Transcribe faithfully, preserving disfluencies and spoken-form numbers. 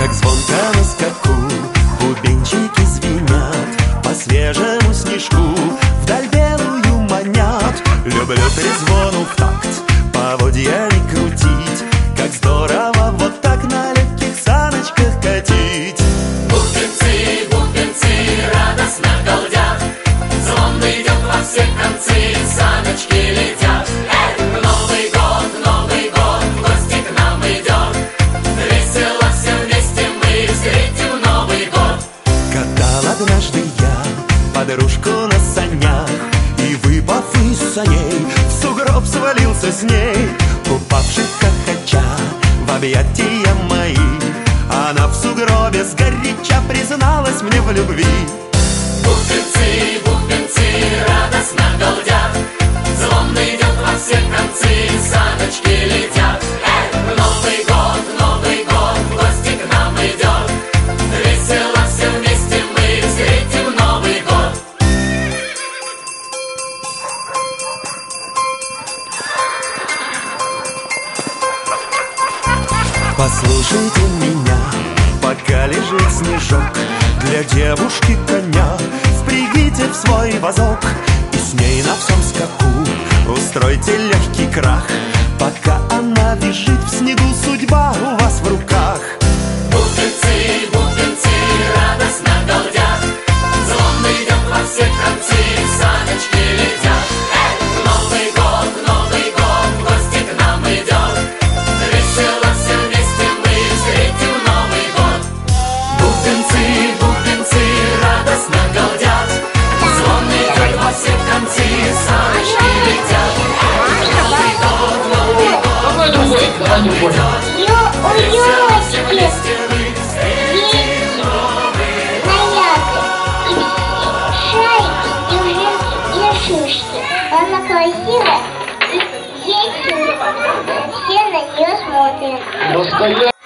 как звонко на скаку бубенчики звенят, по свежему снежку вдаль белую манят. Люблю трезвону в такт, поводьями крутить, как здорово вот так на легких саночках катить. Бубенцы, бубенцы радостно галдят, звон идет во все концы, саночки летят. Эй! Новый год, Новый год, в гости к нам идет, весело все вместе мы встретим Новый год. Катал однажды я подружку на санях, и, выпав из саней, в сугроб свалился с ней. Упавших хохоча в объятия мои, она в сугробе сгоряча призналась мне в любви. Бубенцы, бубенцы радостно галдят, звон идет во все концы, саночки летят. Эй! Новый год, Новый год, в гости к нам идет, весело все вместе мы встретим Новый год. Послушайте меня, пока лежит снежок, для девушки коня впрягите в свой вазок, и с ней на всем скаку устройте легкий крах. Пока она бежит в снегу, судьба у вас в руках. Бубенцы, бубенцы радостно галдят, звон идет во все концы, саночки летят. Эй! Новый год, Новый год, в гости к нам идет, весело все вместе мы встретим Новый год. Бубенцы, бубенцы радостно галдят, звон идет во все концы, саночки летят. Эй! Новый год, Новый год, в гости к нам идет, весело все вместе мы встретим Новый год. Она красивая, и дети все на нее смотрят.